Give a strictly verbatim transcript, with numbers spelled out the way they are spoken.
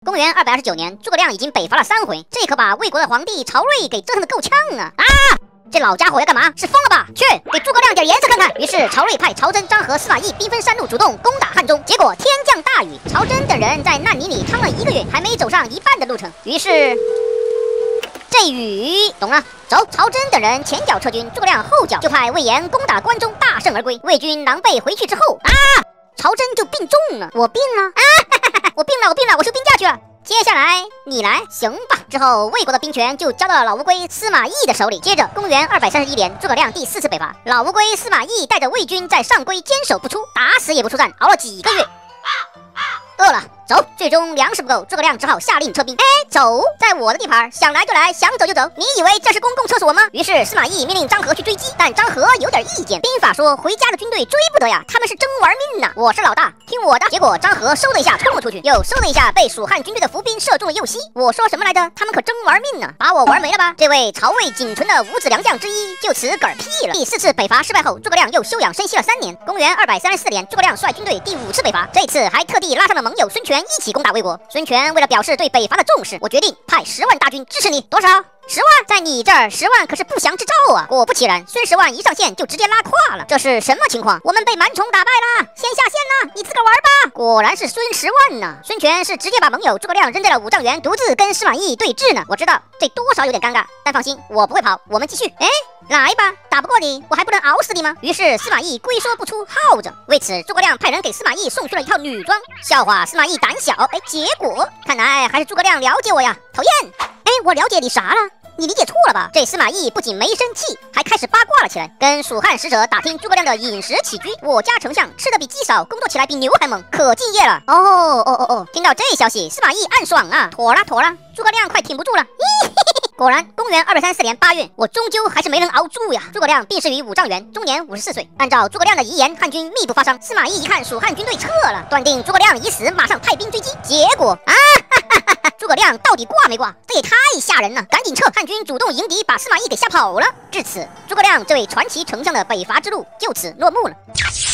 公元二百二十九年，诸葛亮已经北伐了三回，这可把魏国的皇帝曹睿给折腾得够呛啊！啊！这老家伙要干嘛？是疯了吧？去给诸葛亮点颜色看看！于是曹睿派曹真、张合、司马懿兵分三路主动攻打汉中，结果天降大雨，曹真等人在烂泥里趟了一个月，还没走上一半的路程。于是这雨懂了。走，曹真等人前脚撤军，诸葛亮后脚就派魏延攻打关中，大胜而归。魏军狼狈回去之后，啊，曹真就病重了。我病了啊！我病了，我病了，我休病假去了。接下来你来，行吧。之后魏国的兵权就交到了老乌龟司马懿的手里。接着，公元二百三十一年，诸葛亮第四次北伐，老乌龟司马懿带着魏军在上邽坚守不出，打死也不出战，熬了几个月。饿了，走。最终粮食不够，诸葛亮只好下令撤兵。哎，走，在我的地盘，想来就来，想走就走。你以为这是公共厕所吗？于是司马懿命令张合去追击，但张合有点意见。兵法说，回家的军队追不得呀，他们是真玩命呐！我是老大，听我的。结果张合嗖的一下冲了出去，又嗖的一下被蜀汉军队的伏兵射中了右膝。我说什么来着？他们可真玩命呢，把我玩没了吧？这位曹魏仅存的五子良将之一就此嗝屁了。第四次北伐失败后，诸葛亮又休养生息了三年。公元二百三十四年，诸葛亮率军队第五次北伐，这次还特地拉上了盟友孙权一起攻打魏国。孙权为了表示对北伐的重视，我决定派十万大军支持你。多少？十万？在你这儿，十万可是不祥之兆啊！果不其然，孙十万一上线就直接拉胯了。这是什么情况？我们被蛮虫打败了，先下线了，你自个玩吧。果然是孙十万呐！孙权是直接把盟友诸葛亮扔在了五丈原，独自跟司马懿对峙呢。我知道这多少有点尴尬，但放心，我不会跑，我们继续。哎，来吧，打不过你，我还不能熬死你吗？于是司马懿龟缩不出，耗着。为此，诸葛亮派人给司马懿送去了一套女装，笑话司马懿胆小。哎，结果看来还是诸葛亮了解我呀，讨厌！哎，我了解你啥了？你理解错了吧？这司马懿不仅没生气，还开始八卦了起来，跟蜀汉使者打听诸葛亮的饮食起居。我家丞相吃的比鸡少，工作起来比牛还猛，可敬业了。哦哦哦哦！听到这消息，司马懿暗爽啊，妥了妥了，诸葛亮快挺不住了。咦嘿嘿，果然，公元二百三十四年八月，我终究还是没能熬住呀。诸葛亮病逝于五丈原，终年五十四岁。按照诸葛亮的遗言，汉军密不发伤。司马懿一看蜀汉军队撤了，断定诸葛亮已死，马上派兵追击。结果啊！诸葛亮到底挂没挂？这也太吓人了！赶紧撤！汉军主动迎敌，把司马懿给吓跑了。至此，诸葛亮这位传奇丞相的北伐之路就此落幕了。